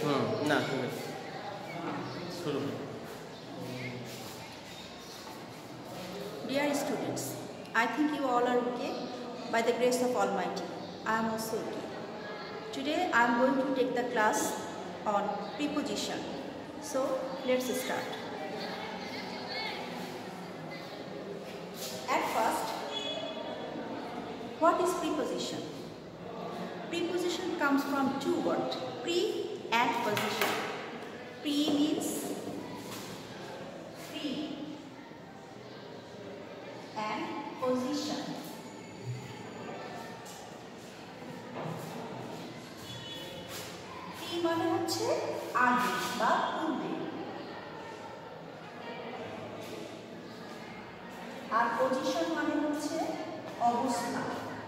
না ঠিক আছে শুরু। Dear students, I think you all are okay. By the grace of Almighty, I am also okay. Today I am going to take the class on preposition. So let's start. At first, what is preposition? Preposition comes from two words, pre and position. Pre means pre and position. Pre মানে হচ্ছে আগে বা পূর্বে, আর position মানে হচ্ছে অবস্থা।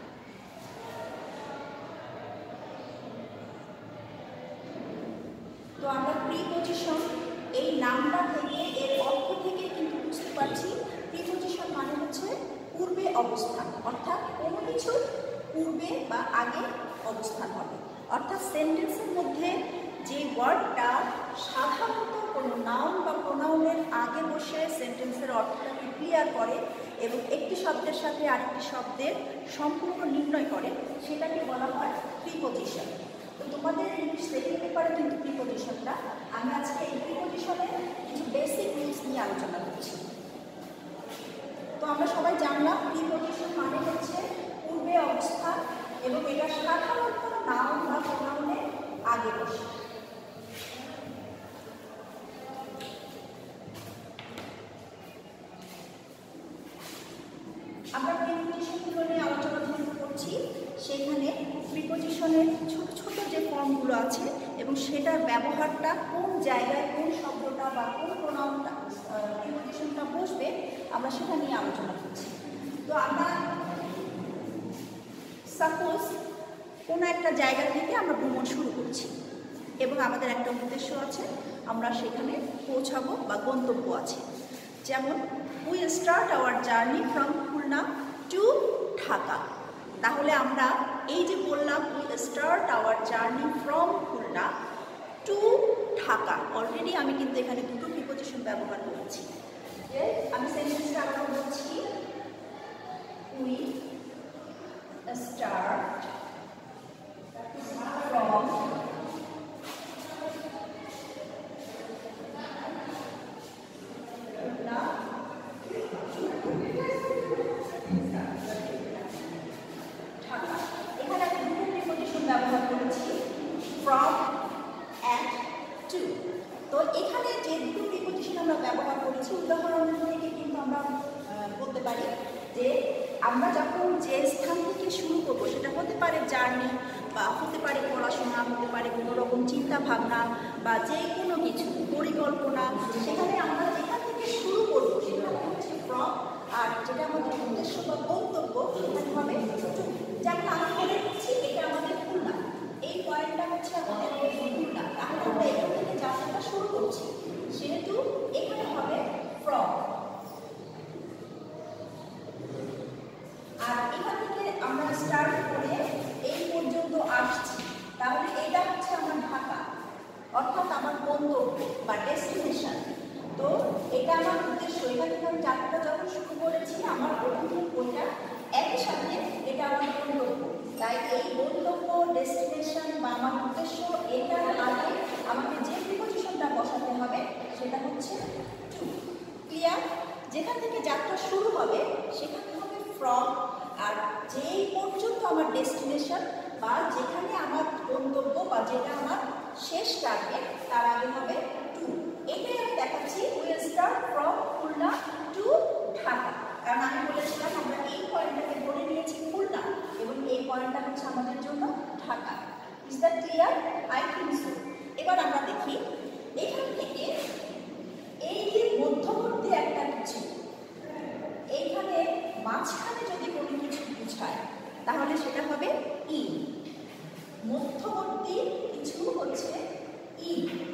তো আমরা প্রিপজিশন এই নামটা থেকে এর অর্থ থেকে কিন্তু বুঝতে পারছি প্রিপজিশন মানে হচ্ছে পূর্বে অবস্থান, অর্থাৎ কোনো কিছুর পূর্বে বা আগে অবস্থান হবে। অর্থাৎ সেন্টেন্সের মধ্যে যে ওয়ার্ডটা সাধারণত কোনো নাউন বা প্রোনাউনের আগে বসে সেন্টেন্সের অর্থটাকে ক্লিয়ার করে এবং একটি শব্দের সাথে আরেকটি শব্দের সম্পর্ক নির্ণয় করে, সেটাকে বলা হয় প্রিপজিশন। তো তোমাদের ইংলিশ সেকেন্ড পেপারে কিন্তু প্রিপজিশনটা, আমি আজকে এই প্রিপজিশনের কিছু বেসিক রুলস নিয়ে আলোচনা করছি। তো আমরা সবাই জানলাম প্রিপজিশন মানে হচ্ছে পূর্বে অবস্থান এবং এটা সাধারণত নাউন বা প্রোনাউনের আগে বসে। আমরা প্রিপজিশনগুলো নিয়ে আলোচনা করছি, সেখানে প্রিপজিশনের ছোট ছোট যে ফর্মগুলো আছে এবং সেটার ব্যবহারটা কোন জায়গায় কোন শব্দটা বা কোন প্রোনাউনটা প্রিপজিশনটা বসবে আমরা সেটা নিয়ে আলোচনা করছি। তো আমরা সাপোজ কোনো একটা জায়গা থেকে আমরা ভ্রমণ শুরু করছি এবং আমাদের একটা উদ্দেশ্য আছে, আমরা সেখানে পৌঁছাবো বা গন্তব্য আছে। যেমন we start our journey from Khulna to Dhaka. তাহলে আমরা এই যে বললাম we start our journey from Khulna to Dhaka, already আমি কিন্তু এখানে দুটো প্রিপজিশন ব্যবহার করেছি। আমি সেন্টেন্সটা আবার বলছি, উই স্টার্ট ফ্রম ব্যবহার করেছি ফ্রম অ্যান্ড টু। তো এখানে যে দুটো প্রিপজিশন আমরা ব্যবহার করেছি উদাহরণ থেকে কিন্তু আমরা বলতে পারি যে আমরা যখন যে স্থান থেকে শুরু করবো সেটা হতে পারে জার্নি বা হতে পারে পড়াশোনা, হতে পারে কোনো রকম চিন্তা ভাবনা বা যে কোনো কিছু পরিকল্পনা, সেখানে আমরা যেখান থেকে শুরু করবো সেটা হচ্ছে ফ্রম, আর যেটা আমাদের উদ্দেশ্য বা গন্তব্য সেখানে হবে টু। যেমন আমি বলে দিচ্ছি এটা আমাদের খুলনা, এই পয়েন্টটা হচ্ছে আমাদের খুলনা, তাহলে আমরা এখান থেকে যাত্রাটা শুরু করছি, সেহেতু এখানে হবে ফ্রম। আর এখান থেকে আমরা স্টার্ট করে এই পর্যন্ত আসছি, তাহলে এটা হচ্ছে আমার ঢাকা, অর্থাৎ আমার গন্তব্য বা ডেস্টিনেশন। তো এটা আমার উদ্দেশ্য, এখান থেকে আমি যাত্রা যখন শুরু করেছি আমার প্রথম ওইটা একই সাথে এটা আমার গন্তব্য। তাই এই গন্তব্য ডেস্টিনেশন বা আমার উদ্দেশ্য এটার আগে আমাকে যে প্রিপজিশনটা বসাতে হবে সেটা হচ্ছে টু। ক্লিয়ার? যেখান থেকে যাত্রা শুরু হবে সেখানে হবে ফ্রম, আর যেই পর্যন্ত আমার ডেস্টিনেশন বা যেখানে আমার গন্তব্য বা যেটা আমার শেষ টার্গেট তার আগে হবে টু। এটাই আমি দেখাচ্ছি we start from Khulna to Dhaka, কারণ আমি বলেছিলাম আমরা এই পয়েন্টটাকে ধরে নিয়েছি খুলনা এবং এই পয়েন্টটা হচ্ছে আমাদের জন্য Dhaka. Is that clear? I think so. এবার আমরা দেখি এখান থেকে এই যে মধ্যবর্তী একটা কিছু, এইখানে মাঝখানে যদি কোনো কিছু বুঝায় তাহলে সেটা হবে ই। মধ্যবর্তী কিছু হচ্ছে ই।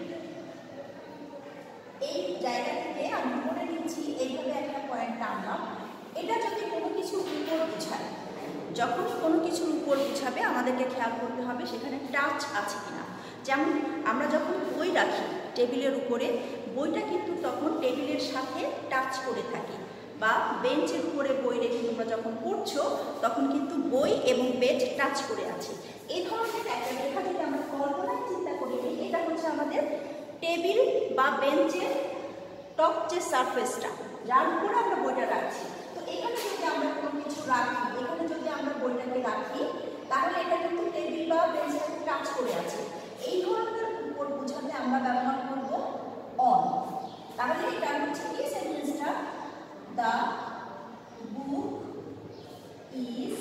এই জায়গা থেকে আমি মনে নিচ্ছি এইভাবে একটা পয়েন্ট টানলাম, এটা যদি কোনো কিছু উপর বুঝায়, যখনই কোনো কিছুর উপর বুঝাবে আমাদেরকে খেয়াল করতে হবে সেখানে টাচ আছে কিনা। যেমন আমরা যখন বই রাখি টেবিলের উপরে, বইটা কিন্তু তখন টেবিলের সাথে টাচ করে থাকে, বা বেঞ্চের উপরে বই রেখে তোমরা যখন পড়ছো তখন কিন্তু বই এবং বেঞ্চ টাচ করে আছে। এই ধরনের একটা রেখা যদি আমরা কল্পনায় চিন্তা করি, এটা হচ্ছে আমাদের টেবিল বা বেঞ্চের টপ যে সারফেসটা, যার উপরে আমরা বইটা রাখছি। তো এখানে যদি আমরা কোনো কিছু রাখি, এখানে যদি আমরা বইটাকে রাখি, তাহলে এটা কিন্তু টেবিল বা বেঞ্চটাকে টাচ করে আছে। এই ধরনের উপর বোঝাতে আমরা ব্যবহার করব অন। তাহলে এটা হচ্ছে কি সেন্টেন্সটা, দ্য বুক ইজ,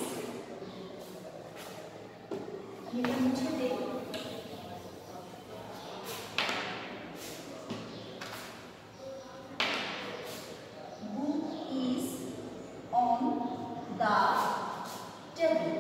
এটা মুছে দেই, book is on the table.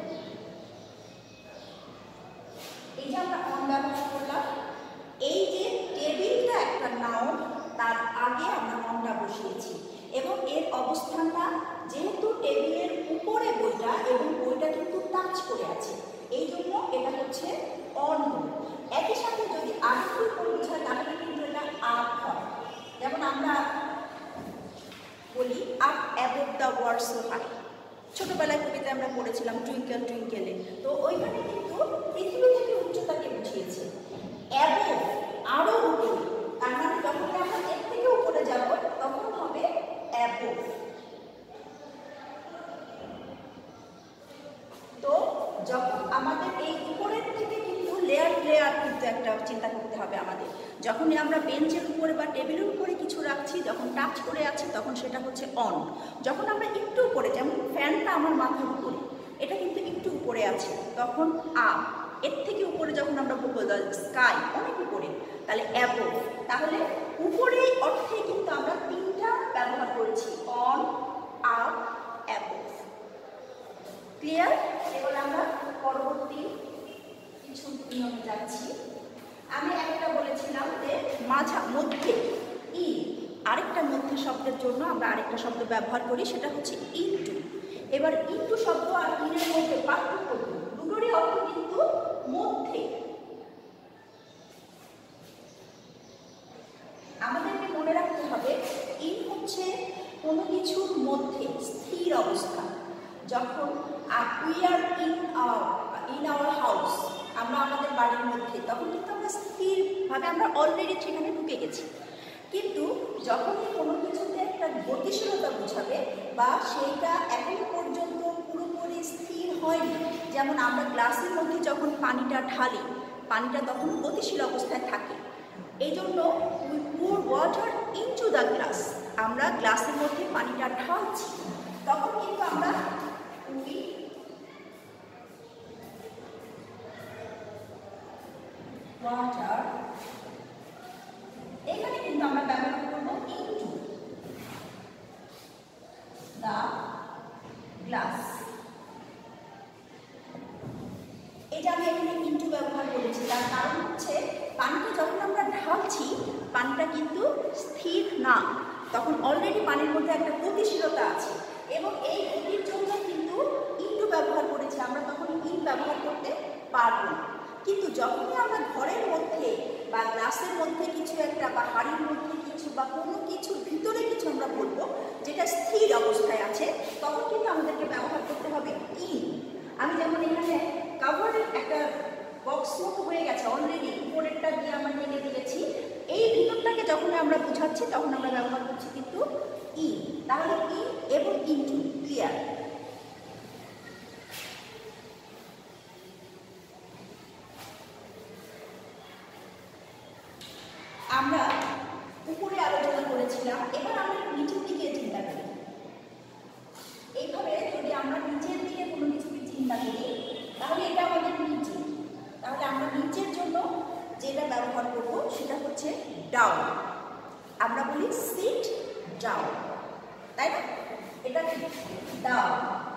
এই যে আমরা অন ব্যবহার করলাম, এই যে টেবিলটা একটা নাউন, তার আগে আমরা অনটা বসিয়েছি এবং এর অবস্থানটা যেহেতু টেবিলের উপরে বইটা এবং বইটা কিন্তু টাচ করে আছে, এই জন্য এটা হচ্ছে অন। একই সাথে যদি আরেকটু উপর বোঝায় তাহলে কিন্তু এটা আপ হয়। যেমন আমরা বলি up above the world so high, ছোটবেলায় কবিতা আমরা পড়েছিলাম টুইঙ্কেল টুইঙ্কেলে, তো ওইখানে কিন্তু পৃথিবী থেকে উচ্চতাকে বুঝিয়েছে। অ্যাবভ আরও উপরে, তার মানে যখন আমরা এর থেকে উপরে যাব তখন হবে অ্যাবভ। তো যখন আমাদের এই উপরের থেকে কিন্তু লেয়ার লেয়ার কিন্তু একটা চিন্তা করতে হবে আমাদের। যখনই আমরা বেঞ্চের উপরে বা টেবিলের উপরে কিছু রাখছি, যখন টাচ করে আছে তখন সেটা হচ্ছে অন। যখন আমরা একটু উপরে, যেমন ফ্যানটা আমার মাথার উপরে, এটা কিন্তু একটু উপরে আছে, তখন আপ। এর থেকে উপরে যখন আমরা বলবো স্কাই, অনেক উপরে, তাহলে অ্যাবভ। তাহলে উপরে অর্থে কিন্তু আমরা তিনটা ব্যবহার করেছি, অন, আপ, অ্যাবভ। ক্লিয়ার? এবার আমরা পরবর্তী কিছু নিয়মে যাচ্ছি। আমি একটা বলেছিলাম যে মধ্যে ই, আরেকটা মধ্যে শব্দের জন্য আমরা আরেকটা শব্দ ব্যবহার করি, সেটা হচ্ছে ইনটু। এবার ইনটু শব্দ আর ইনের মধ্যে পার্থক্য, দুটোরই অর্থ কিন্তু মধ্যে। আমাদেরকে মনে রাখতে হবে ইন হচ্ছে কোনো কিছুর মধ্যে স্থির অবস্থা। যখন we are in our house, আমরা আমাদের বাড়ির মধ্যে, তখন কিন্তু আমরা স্থিরভাবে আমরা অলরেডি সেখানে ঢুকে গেছি। কিন্তু যখনই কোনো কিছুতে একটা গতিশীলতা বোঝাবে বা সেইটা এখন পর্যন্ত পুরোপুরি স্থির হয়নি, যেমন আমরা গ্লাসের মধ্যে যখন পানিটা ঢালি, পানিটা তখন গতিশীল অবস্থায় থাকে। এই জন্য we pour water into the glass, আমরা গ্লাসের মধ্যে পানিটা ঢালছি, তখন কিন্তু আমরা উই ওয়াটার, এখানে কিন্তু আমরা ব্যবহার করব ইনটু দ্য গ্লাস। এই যে আমি এখানে ইনটু ব্যবহার করেছি, তার কারণ হচ্ছে পানিটা যখন আমরা ঢালছি, পানিটা কিন্তু স্থির না, তখন অলরেডি পানির মধ্যে একটা গতিশীলতা আছে এবং এই গতির জন্য কিন্তু ইনটু ব্যবহার করেছি, আমরা তখন ইন ব্যবহার করতে পারবো না। কিন্তু যখনই আমরা ঘরের মধ্যে বা গ্লাসের মধ্যে কিছু একটা বা হাড়ির মধ্যে কিছু বা কোনো কিছুর ভিতরে কিছু আমরা বলবো যেটা স্থির অবস্থায় আছে, তখন কিন্তু আমাদেরকে ব্যবহার করতে হবে ইন। আমি যেমন এখানে কাভারের একটা বক্স মতো হয়ে গেছে অলরেডি, উপরেরটা দিয়ে আমরা টেনে দিয়েছি, এই ভিতরটাকে যখন আমরা বোঝাচ্ছি তখন আমরা ব্যবহার করছি কিন্তু ইন। তাহলে ইন এবং ইনটু ক্লিয়ার। আমরা উপরে আলোচনা করেছিলাম, এবার আমরা নিচের দিকে চিন্তা করি। এইভাবে যদি আমরা নিচের দিকে কোনো কিছুকে চিন্তা করি, তাহলে এটা আমাদের নিচে। তাহলে আমরা নিচের জন্য যেটা ব্যবহার করব সেটা হচ্ছে ডাউন। আমরা বলি সিট ডাউন, তাই না? এটা ডাউন,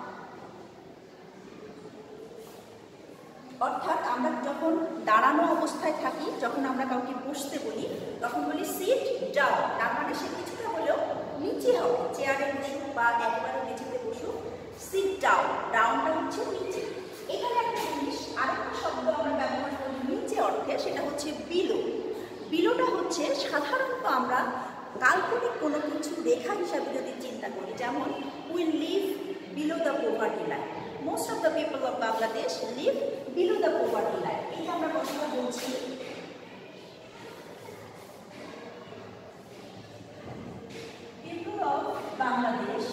অর্থাৎ আমরা যখন দাঁড়ানো অবস্থায় থাকি, যখন আমরা কাউকে বসতে বলি তখন বলি সিট ডাউন, তার মানে সে কিছুটা হলেও নিচে হবে, চেয়ারে বসুক বা একবারে মেঝেতে বসুক, সিট ডাউন, ডাউনটা হচ্ছে নিচে। এখানে একটা জিনিস, আরেকটা শব্দ আমরা ব্যবহার করি নিচে অর্থে, সেটা হচ্ছে বিলো। বিলোটা হচ্ছে সাধারণত আমরা কাল্পনিক কোনো কিছু রেখা হিসাবে যদি চিন্তা করি, যেমন we live below the poverty line. Most of the people of Bangladesh live below the poverty line. এই যে আমরা কথাটা বলছি, people of Bangladesh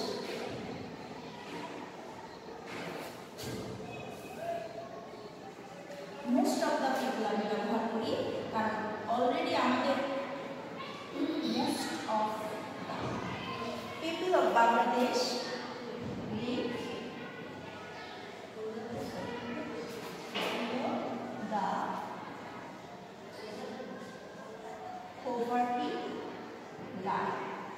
most of the people আমি ব্যবহার করি, কারণ অলরেডি আমাদের most of people of Bangladesh live the poverty line.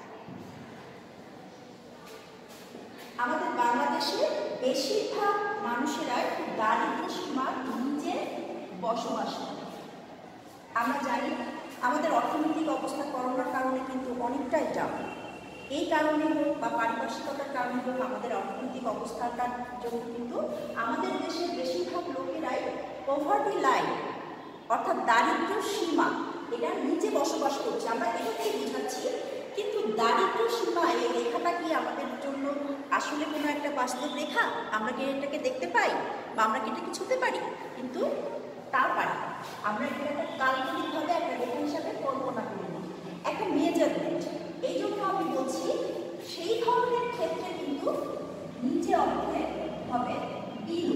আমাদের বাংলাদেশে বেশিরভাগ মানুষেরাই দারিদ্র্য সীমার নিচে বসবাস করে। আমরা জানি আমাদের অর্থনৈতিক অবস্থা করোনার কারণে কিন্তু অনেকটাই ডাউন। এই কারণে হোক বা পারিপার্শ্বিকতার কারণে হোক, আমাদের অর্থনৈতিক অবস্থাটার জন্য কিন্তু আমাদের দেশের বেশিরভাগ লোকেরাই পভার্টি লাইন অর্থাৎ দারিদ্র্য সীমা এটার নিচে বসবাস করছে। আমরা এটাকেই বোঝাচ্ছি, কিন্তু দারিদ্র্য সীমা এই রেখাটা কি আমাদের জন্য আসলে কোনো একটা বাস্তব রেখা? আমরা কি এটাকে দেখতে পাই বা আমরা কি এটাকে ছুঁতে পারি? কিন্তু তা পারি। আমরা এটাকে কাল্পনিকভাবে একটা রেখা হিসাবে কল্পনা করে নিই, একটা মেজারমেন্ট। এই জন্য আমি বলছি সেই ধরনের ক্ষেত্রে কিন্তু নিচে অর্থে হবে বিলো।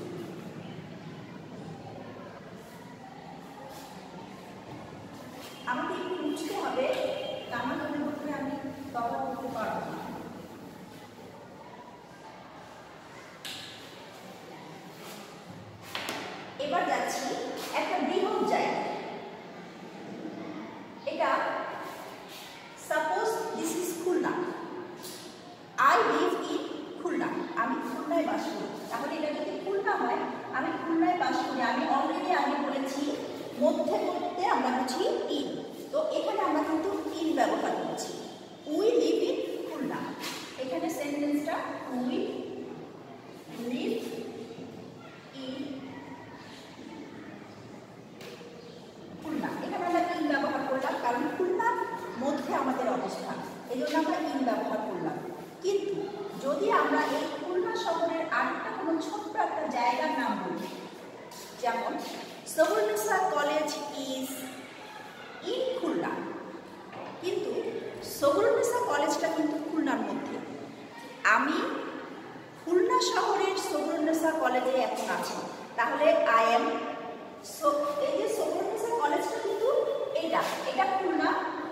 আমাকে একটু বুঝতে হবে, আমার মনের মধ্যে আমি তবা করতে পারবো না। এবার যাচ্ছি একটা বৃহৎ জায়গা। এটা suppose this is Khulna. I live in Khulna. আমি খুলনায় বাস করি। তাহলে এটা যদি খুলনা হয়, আমি খুলনায় বাস করি। আমি অলরেডি আগে বলেছি মধ্যে মধ্যে আমরা বুঝি ইন। তো এখানে আমরা কিন্তু ইন ব্যবহার করছি। We live in Khulna. এখানে সেন্টেন্সটা উই লিভ ইন খুলনা। এখানে আমরা ইন ব্যবহার করলাম কারণ খুলনার মধ্যে আমাদের অবস্থান, এই জন্য আমরা ইন ব্যবহার করলাম। কিন্তু যদি আমরা এই খুলনা শহরের আরেকটা কোনো ছোট্ট একটা জায়গার নাম বলি, যেমন Saburnisa college is in Khulna, কিন্তু সবুরনিসা কলেজটা কিন্তু খুলনার মধ্যে। আমি খুলনা শহরের সবুরনিসা কলেজে এখন আছি, তাহলে আই এম। এই যে সবুরনিসা কলেজটা কিন্তু এটা খুলনা,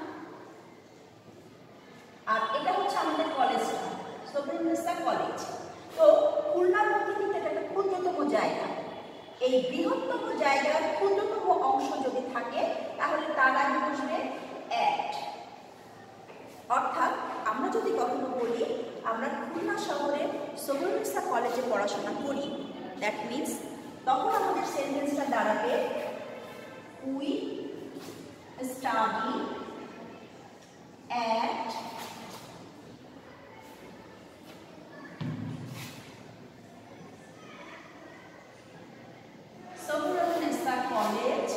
আর এটা হচ্ছে আমাদের কলেজটা সবুরনিসা কলেজ। তো খুলনার মধ্যে কিন্তু এটা একটা ক্ষুদ্রতম জায়গা। এই বৃহত্তম জায়গার ক্ষুদ্রতম অংশ যদি থাকে তাহলে তার আগে বসবে অ্যাট। অর্থাৎ আমরা যদি কখনো বলি আমরা খুলনা শহরের সবুরনিসা কলেজে পড়াশোনা করি, দ্যাট মিনস তখন আমাদের সেন্টেন্সটা দাঁড়াবে we study at Saburnisa college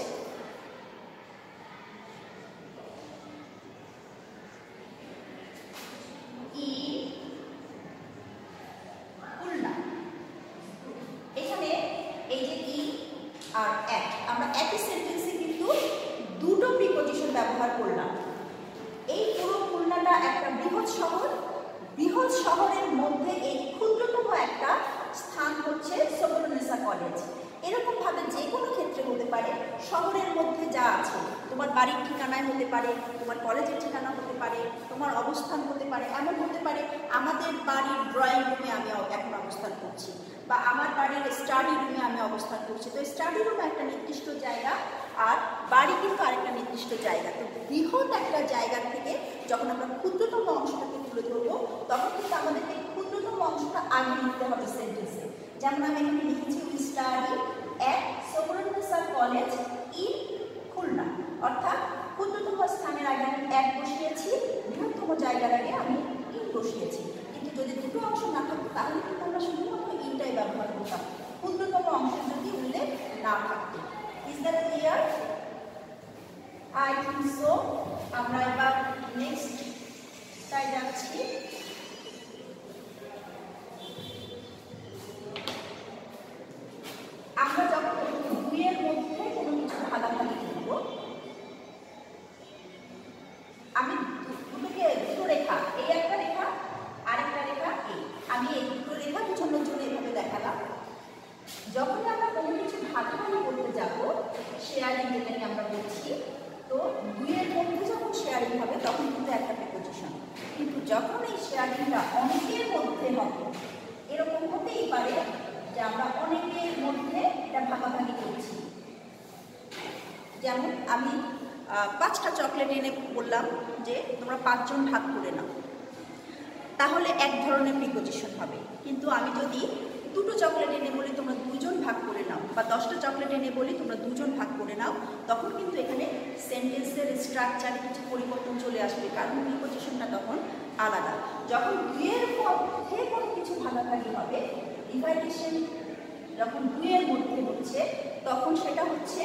Khulna. এখানে এই যে ই আর অ্যাট, আমরা একই সেন্টেন্সে কিন্তু দুটো প্রিপজিশন ব্যবহার করলাম। এই পুরো খুলনাটা একটা বৃহৎ শহর। বৃহৎ শহরের মধ্যে এই ক্ষুদ্রতম একটা স্থান হচ্ছে সবুরনিসা কলেজ। এরকম ভাবে যে কোনো ক্ষেত্রে হতে পারে। শহরের মধ্যে যা আছে, তোমার বাড়ির ঠিকানায় হতে পারে, তোমার কলেজের ঠিকানা হতে পারে, তোমার অবস্থান হতে পারে। এমন হতে পারে আমাদের বাড়ির ড্রয়িং রুমে আমি এখন অবস্থান করছি, বা আমার বাড়ির স্টাডি রুমে আমি অবস্থান করছি। তো স্টাডি রুম একটা নির্দিষ্ট জায়গা, আর বাড়ি কিন্তু আরেকটা নির্দিষ্ট জায়গা। তো বৃহৎ একটা জায়গা থেকে যখন আমরা ক্ষুদ্রতম অংশটাকে তুলে ধরবো, তখন কিন্তু আমাদেরকে ক্ষুদ্রতম অংশটা আগে লিখতে হবে সেন্টেন্সে। যেমন আমি এখানে লিখেছি we study at Saburnisa college in Khulna. অর্থাৎ ক্ষুদ্রতম স্থানের আগে আমি অ্যাট বসিয়েছি, বৃহত্তম জায়গার আগে আমি ইন বসিয়েছি। কিন্তু যদি দুটো অংশ না থাকতো তাহলে কিন্তু আমরা শুধুমাত্র ইনটাই ব্যবহার করতাম, ক্ষুদ্রতম অংশের যদি উল্লেখ না থাকতো। Is that clear? I think so. আমরা এবার নেক্সট টাই যাচ্ছি। আমরা যখন দুইয়ের মধ্যে কোনো কিছু ভাগাভাগি করব, আমি দুটো রেখা, এই একটা রেখা আরেকটা রেখা এই, আমি এই দুটো রেখা পিছনের জন্য এভাবে দেখালাম। যখন আমরা কোনো কিছু ভাগাভাগি করতে যাব, শেয়ারিং যেটাকে আমরা বলছি, তো দুইয়ের মধ্যে যখন শেয়ারিং হবে তখন কিন্তু একটা প্রিপোজিশন। কিন্তু যখন এই শেয়ারিংটা অনেকের মধ্যে হবে, এরকম হতেই পারে যে আমরা অনেকের মধ্যে এটা ভাগাভাগি করছি। যেমন আমি 5টা চকলেট এনে বললাম যে তোমরা 5 জন ভাগ করে নাও, তাহলে এক ধরনের প্রিপোজিশন হবে। কিন্তু আমি যদি 2টো চকলেট এনে বলি তোমরা 2 জন ভাগ করে নাও, বা 10টা চকলেট এনে বলি তোমরা 2 জন ভাগ করে নাও, তখন কিন্তু এখানে সেন্টেন্সের স্ট্রাকচারে কিছু পরিবর্তন চলে আসবে, কারণ প্রিপোজিশনটা তখন আলাদা। যখন দুইয়ের মধ্যে কোনো কিছু ভাগাভাগি হবে, ডিভাইডেশন যখন দুইয়ের মধ্যে হচ্ছে, তখন সেটা হচ্ছে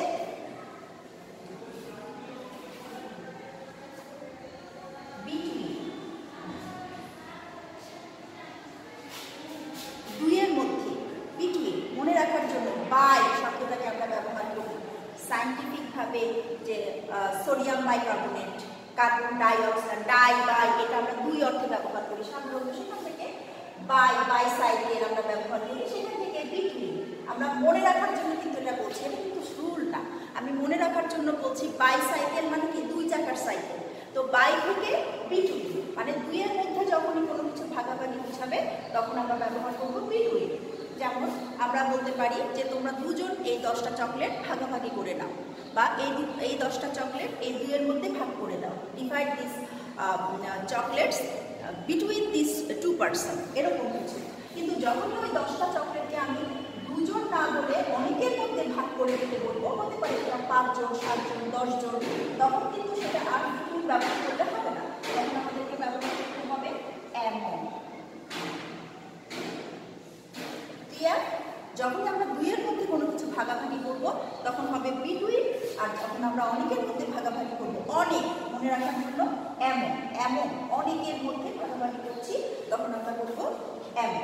দুইয়ের মধ্যে, বিটুইন। মনে রাখার জন্য বাই শব্দটাকে আমরা ব্যবহার করি সায়েন্টিফিকভাবে, যে সোডিয়াম বাইকার্বনেট, কার্বন ডাইঅক্সাইড, বাই, এটা আমরা দুই অর্থে ব্যবহার করি সাধারণত। সেখান থেকে বাইসাইকেল আমরা ব্যবহার করি, সেখান থেকে বিটুইন। আমরা মনে রাখার জন্য কিন্তু এটা বলছি, এটা কিন্তু রুলটা। আমি মনে রাখার জন্য বলছি বাইসাইকেল মানে কি 2 চাকার সাইকেল। তো বাই থেকে বিটুইন মানে দুইয়ের মধ্যে যখনই কোনো কিছু ভাগাভাগি বুঝাবে তখন আমরা ব্যবহার করবো বিটুইন। যেমন আমরা বলতে পারি যে তোমরা 2 জন এই 10টা চকলেট ভাগাভাগি করে নাও, বা এই 10টা চকলেট এই দুইয়ের মধ্যে ভাগ করে দাও, divide this chocolates between this 2 person, এরকম কিছু। কিন্তু যখনই ওই 10টা চকলেটকে আমি 2 জন না বলে অনেকের মধ্যে ভাগ করে দিতে বলবো, হতে পারে সেটা 5 জন, 7 জন, 10 জন, তখন কিন্তু সেটা আর বিটুইন ব্যবহার করলে হবে না, তখন আমাদেরকে ব্যবহার করতে হবে অ্যামং। ক্লিয়ার? যখন আমরা দুইয়ের মধ্যে কোনো কিছু ভাগাভাগি করব তখন হবে বিটুইন, আর যখন আমরা অনেকের মধ্যে ভাগাভাগি করব, অনেক, মনে রাখার জন্য অ্যামং, অনেকের মধ্যে ভাগাভাগি করছি তখন আমরা করব অ্যামং।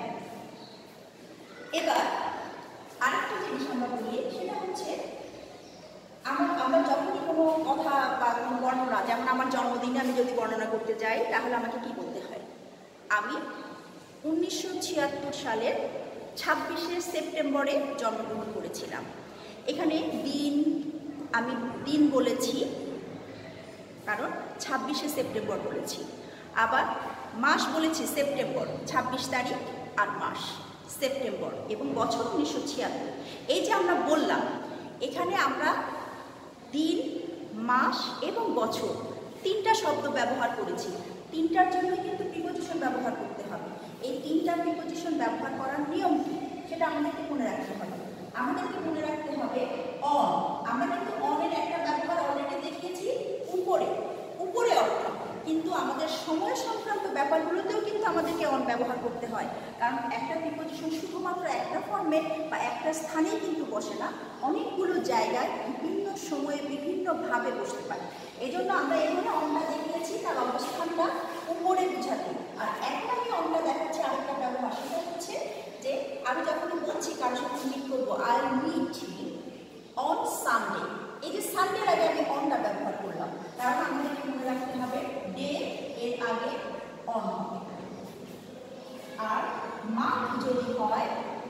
এবার আরেকটা জিনিস আমরা বলি, সেটা হচ্ছে আমরা যখনই কোনো কথা বা কোনো বর্ণনা, যেমন আমার জন্মদিনে আমি যদি বর্ণনা করতে যাই, তাহলে আমাকে কি বলতে হয়? আমি 1976 সালের 26শে সেপ্টেম্বরে জন্মগ্রহণ করেছিলাম। এখানে আমি দিন বলেছি কারণ 26শে সেপ্টেম্বর বলেছি, আবার মাস বলেছি সেপ্টেম্বর, 26 তারিখ আর মাস সেপ্টেম্বর, এবং বছর 1976। এই যে আমরা বললাম, এখানে আমরা দিন, মাস এবং বছর 3টা শব্দ ব্যবহার করেছি। 3টার জন্য কিন্তু প্রিপোজিশন ব্যবহার করতে হবে। এই 3টা প্রিপোজিশন ব্যবহার করার নিয়ম কি সেটা আমাদেরকে মনে রাখতে হবে। আমাদেরকে মনে রাখতে হবে অন। আমরা কিন্তু অনের একটা ব্যবহার অলরেডি দেখিয়েছি, উপরে অর্থ, কিন্তু আমাদের সময় সংক্রান্ত ব্যাপারগুলোতেও কিন্তু আমাদেরকে অন ব্যবহার করতে হয়, কারণ একটা প্রিপোজিশন শুধুমাত্র একটা ফর্মে বা একটা স্থানেই কিন্তু বসে না, অনেকগুলো জায়গায় বিভিন্ন সময়ে বিভিন্নভাবে বসতে পারে। এই জন্য আমরা এখানে অনটা দেখিয়েছি তার অবস্থানটা উপরে বুঝাতে। আর একটা আমি অনটা দেখাচ্ছি আরেকটা ব্যবহার, সেটা হচ্ছে যে আমি যখনই বলছি কারোর সাথে মিট করবো, আই মিট অন সানডে, এই যে সানডের আগে আমি অনটা ব্যবহার করলাম, কারণ আমাদেরকে মনে রাখতে হবে ডে এর আগে অন হবে। আর মান্থ যদি হয়,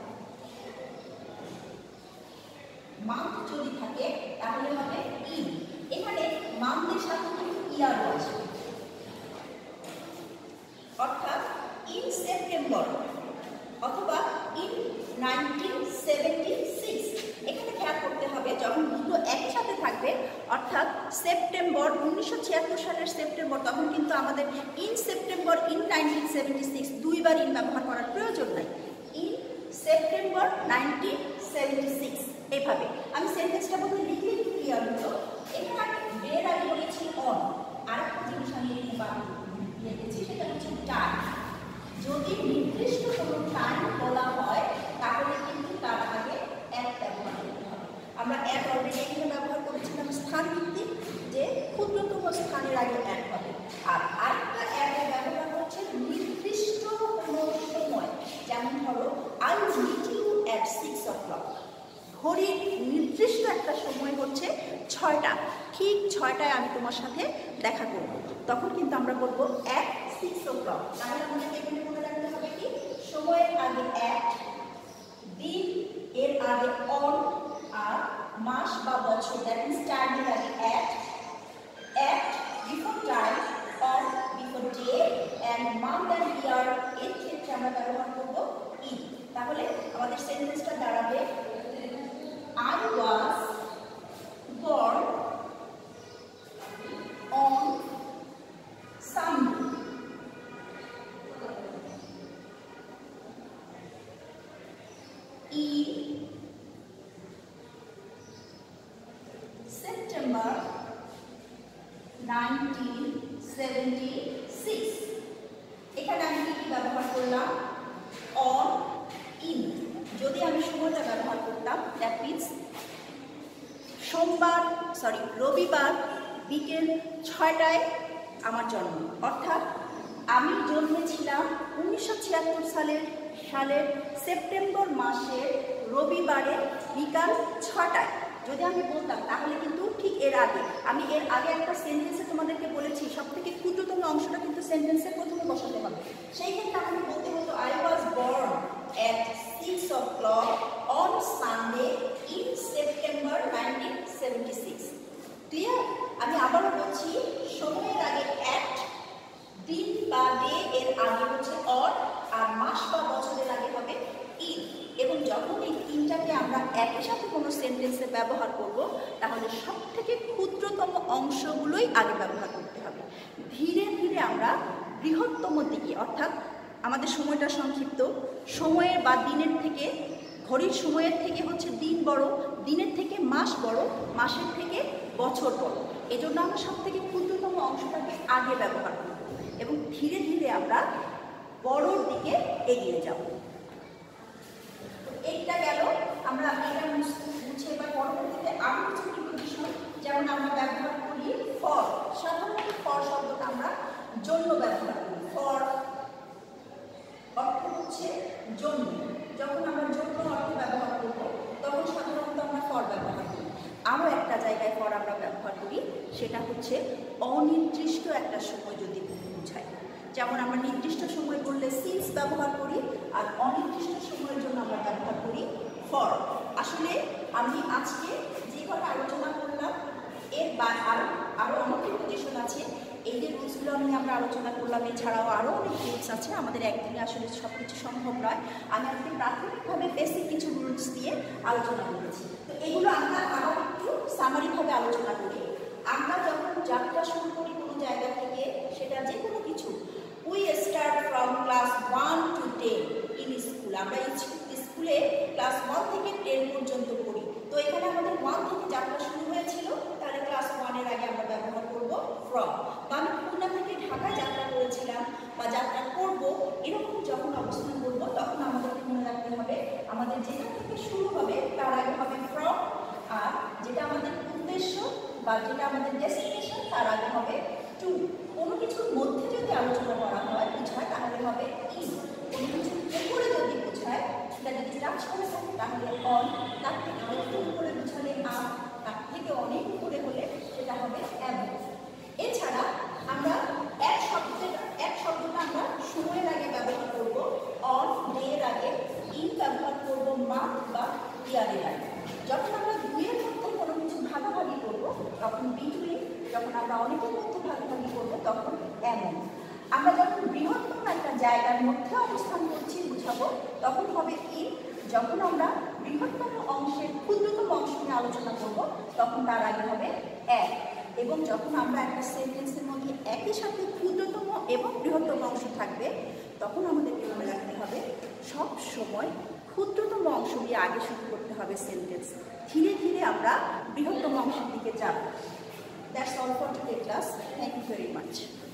মান্থ যদি থাকে তাহলে হবে ইন। এখানে মান্থের সাথে কিন্তু ইয়ারও আছে, অর্থাৎ ইন সেপ্টেম্বর অথবা ইন 1976। এখানে খেয়াল করতে হবে যখন দুটো একই সাথে থাকবে, অর্থাৎ সেপ্টেম্বর 1976 সালের সেপ্টেম্বর, তখন কিন্তু আমাদের ইন সেপ্টেম্বর, ইন 1976 দুইবার ইন ব্যবহার করার প্রয়োজন নাই। ইন সেপ্টেম্বর 1976 এভাবে আমি সেন্টেন্সটা বলতে লিখলে একটু ক্লিয়ার হতো। এখানে আমি ডের আগে বলেছি অন, আরেকটা জিনিস আমি লিখেছি, সেটা হচ্ছে টাইম। যদি নির্দিষ্ট কোনো টাইম বলা হয় তাহলে কিন্তু তার আগে এক ব্যবহার করতে হবে। আমরা এক অলরেডি এখানে ব্যবহার করেছিলাম স্থান ভিত্তিক, যে স্থানের আগে অ্যাট হবে। আর আরেকটা অ্যাটের ব্যবহার হচ্ছে নির্দিষ্ট কোনো সময়, যেমন ধরো I will meet you at 6 o'clock। ঘড়ির নির্দিষ্ট একটা সময় হচ্ছে 6টা, ঠিক 6টায় আমি তোমার সাথে দেখা করব, তখন কিন্তু আমরা বলবো অ্যাট 6 o'clock। তাহলে আমাদেরকে এখানে মনে রাখতে হবে কি, সময়ের আগে অ্যাট, দিন এর আগে অন, আর মাস বা বছর দ্যাট মিন্স টাইমের আগে at before time, on before day, and month and year এর ক্ষেত্রে আমরা ব্যবহার করবো ইন। তাহলে আমাদের সেন্টেন্সটা দাঁড়াবে I was born on Sunday. In September 1976. এখানে আমি কি ব্যবহার করলাম, on, in। যদি আমি সময়টা ব্যবহার করতাম দ্যাট মিনস রবিবার বিকেল 6টায় আমার জন্ম, অর্থাৎ আমি জন্মেছিলাম 1976 সালের সেপ্টেম্বর মাসের রবিবারে বিকাল 6টায়। যদি আমি বলতাম তাহলে কিন্তু ঠিক এর আগে, আমি এর আগে একটা সেন্টেন্সে তোমাদেরকে বলেছি সব থেকে ক্ষুদ্রতম অংশটা কিন্তু সেন্টেন্সের প্রথমে বসাতে হবে। সেই ক্ষেত্রে আমাকে বলতে হতো I was born at 6 o'clock on Sunday in September 1976. Clear? আমি আবারও বলছি, সময়ের আগে অ্যাট, দিন বা ডে এর আগে হচ্ছে অন, আর মাস বা বছরের আগে হবে ইন। এবং যখন এই তিনটাকে আমরা একই সাথে কোনো সেন্টেন্সে ব্যবহার করব, তাহলে সব থেকে ক্ষুদ্রতম অংশগুলোই আগে ব্যবহার করতে হবে। ধীরে ধীরে আমরা বৃহত্তম দিকে, অর্থাৎ আমাদের সময়টা সংক্ষিপ্ত, সময়ের বা দিনের থেকে, ঘড়ির সময়ের থেকে হচ্ছে দিন বড়, দিনের থেকে মাস বড়, মাসের থেকে বছর বড়। এজন্য আমরা সব থেকে ক্ষুদ্রতম অংশটাকে আগে ব্যবহার করব এবং ধীরে ধীরে আমরা বড়র দিকে এগিয়ে যাব। এইটা গেল, আমরা এটা মুছে বা পরবর্তীতে আরও কিছু প্রিপোজিশন যেমন আমরা ব্যবহার করি ফর। সাধারণত ফর শব্দটা আমরা জন্য ব্যবহার করি। ফর অর্থ হচ্ছে জন্য। যখন আমরা জন্য অর্থে ব্যবহার করব তখন সাধারণত আমরা ফর ব্যবহার করি। আরও একটা জায়গায় ফর আমরা ব্যবহার করি, সেটা হচ্ছে অনির্দিষ্ট একটা সময় যদি বোঝায়। যেমন আমরা নির্দিষ্ট সময় বললে সিন্স ব্যবহার করি, আর অনির্দিষ্ট সময়ের জন্য আমরা ব্যবহার করি ফর। আসলে আমি আজকে যে কথা আলোচনা করলাম এর আরও অনেক প্রিপোজিশন আছে। এই যে রুলসগুলো নিয়ে আমরা আলোচনা করলাম, এছাড়াও আরও অনেক রুলস আছে। আমাদের একদিনে আসলে সব কিছু সম্ভব নয়। আমি আজকে প্রাথমিকভাবে বেসিক কিছু রুলস দিয়ে আলোচনা করেছি। তো এগুলো আমরা আরও একটু সামারিভাবে আলোচনা করি। আমরা যখন যাত্রা শুরু করি কোনো জায়গা থেকে, সেটা যে কোনো কিছু, we start from class 1 to 10 in school. আমরা স্কুলে ক্লাস 1 থেকে 10 পর্যন্ত পড়ি। তো এখানে আমাদের 1 থেকে যাত্রা শুরু হয়েছিল, তাহলে ক্লাস 1 এর আগে আমরা ব্যবহার করব ফ্রম। বা আমি খুলনা থেকে ঢাকায় যাত্রা করেছিলাম বা যাত্রা করব, এরকম যখন অবস্থান করব তখন আমাদেরকে মনে রাখতে হবে আমাদের যেখান থেকে শুরু হবে তার আগে হবে ফ্রম, আর যেটা আমাদের উদ্দেশ্য বা যেটা আমাদের ডেস্টিনেশন তার আগে হবে টু। কোনো কিছুর মধ্যে যদি আলোচনা করা হয় বোঝায় তাহলে হবে ইন। কোনো কিছুর উপরে যদি বোঝায়, সেটা যদি টাচ করে থাকে তাহলে অন, তার থেকে একটু উপরে বোঝালে আপ, তার থেকে অনেক উপরে হলে সেটা হবে অ্যাবভ। এছাড়া আমরা এক শব্দটা আমরা সময়ের আগে ব্যবহার করব অন, ডে এর আগে, ইন ব্যবহার করব মান্থ বা ইয়ারের আগে। যখন আমরা দুইয়ের মধ্যে কোনো কিছু ভাগাভাগি করব তখন বিটুইন, যখন আমরা অনেকের মধ্যে ভাগাভাগি করব তখন এমন। আমরা যখন বৃহত্তম একটা জায়গার মধ্যে অবস্থান করছি বুঝাবো তখন হবে ইন। যখন আমরা বৃহত্তম অংশের ক্ষুদ্রতম অংশ নিয়ে আলোচনা করব তখন তার আগে হবে এক। এবং যখন আমরা একটা সেন্টেন্সের মধ্যে একই সাথে ক্ষুদ্রতম এবং বৃহত্তম অংশ থাকবে তখন আমাদেরকে মনে রাখতে হবে সব সময় ক্ষুদ্রতম অংশ দিয়ে আগে শুরু করতে হবে সেন্টেন্স। ধীরে ধীরে আমরা বৃহত্তম অংশের দিকে যাব। That's all for today class. Thank you very much.